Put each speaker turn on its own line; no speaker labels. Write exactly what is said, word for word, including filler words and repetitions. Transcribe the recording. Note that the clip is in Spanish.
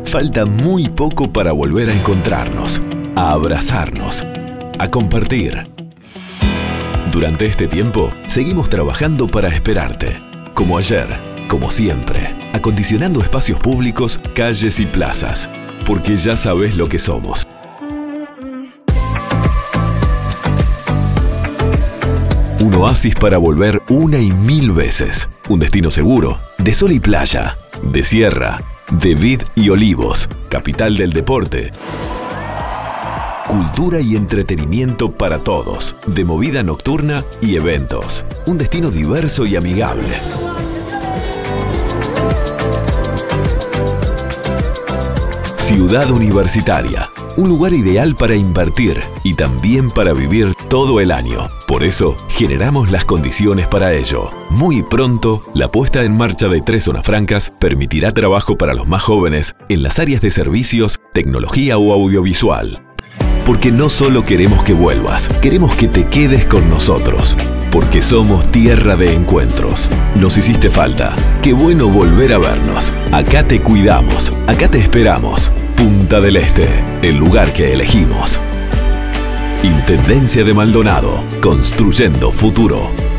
Falta muy poco para volver a encontrarnos, a abrazarnos, a compartir. Durante este tiempo, seguimos trabajando para esperarte, como ayer, como siempre, acondicionando espacios públicos, calles y plazas, porque ya sabes lo que somos. Un oasis para volver una y mil veces. Un destino seguro, de sol y playa, de sierra, de vid y olivos, capital del deporte. Cultura y entretenimiento para todos, de movida nocturna y eventos. Un destino diverso y amigable. Ciudad Universitaria, un lugar ideal para invertir y también para vivir todo el año. Por eso, generamos las condiciones para ello. Muy pronto, la puesta en marcha de tres zonas francas permitirá trabajo para los más jóvenes en las áreas de servicios, tecnología o audiovisual. Porque no solo queremos que vuelvas, queremos que te quedes con nosotros. Porque somos tierra de encuentros. Nos hiciste falta. Qué bueno volver a vernos. Acá te cuidamos, acá te esperamos. Punta del Este, el lugar que elegimos. Intendencia de Maldonado, construyendo futuro.